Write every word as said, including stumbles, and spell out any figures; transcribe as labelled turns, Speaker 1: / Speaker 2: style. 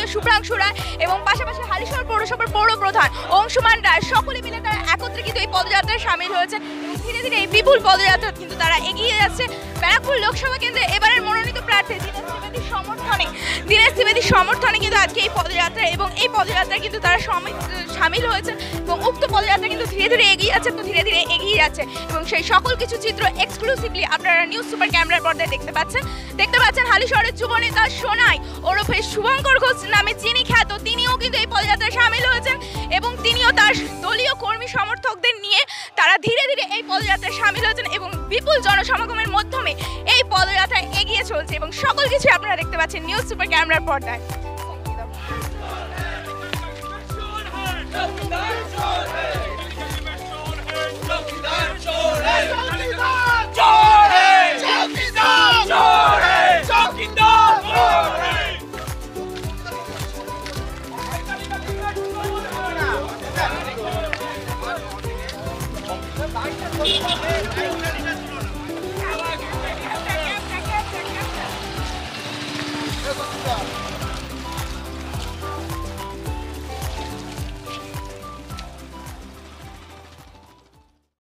Speaker 1: শুভ্রাংশু রায় এবং পাশাপাশি হালিশহর পৌরসভার পৌর প্রধান অংশুমান রায় সকলে মিলে তারা একত্রে কিন্তু এই পদযাত্রায় সামিল হয়েছে এবং ধীরে ধীরে এই বিপুল পদযাত্রা কিন্তু তারা এগিয়ে যাচ্ছে ব্যারাকপুর লোকসভা কেন্দ্রে এবারের মনোনীত প্রার্থী দীনেশ ত্রিবেদীর সমর্থনে দীনেশ ত্রিবেদীর সমর্থনে কিন্তু আজকে এই পদযাত্রা এবং এই পদযাত্রায় কিন্তু তারা সামিল হয়েছে এবং উক্ত পদযাত্রা কিন্তু ধীরে ধীরে এগিয়ে যাচ্ছে তো ধীরে ধীরে এগিয়ে যাচ্ছে এবং সেই সকল কিছু চিত্র এক্সক্লুসিভলি আপনারা নিউজ সুপার ক্যামেরার পর্দায় দেখতে পাচ্ছেন দেখতে পাচ্ছেন হালিশহরের যুব নেতা সোনাই ওরফে শুভঙ্কর ঘোষ নামে যিনি খ্যাত তিনিও কিন্তু এই পদযাত্রায় সামিল হয়েছেন এবং তিনিও তার দলীয় কর্মী সমর্থকদের নিয়ে তারা ধীরে ধীরে এই পদযাত্রায় সামিল হয়েছেন এবং বিপুল জনসমাগমের মাধ্যমে এই পদযাত্রা এগিয়ে চলছে এবং সকল কিছু আপনারা দেখতে পাচ্ছেন নিউজ সুপার ক্যামেরার পর্দায়।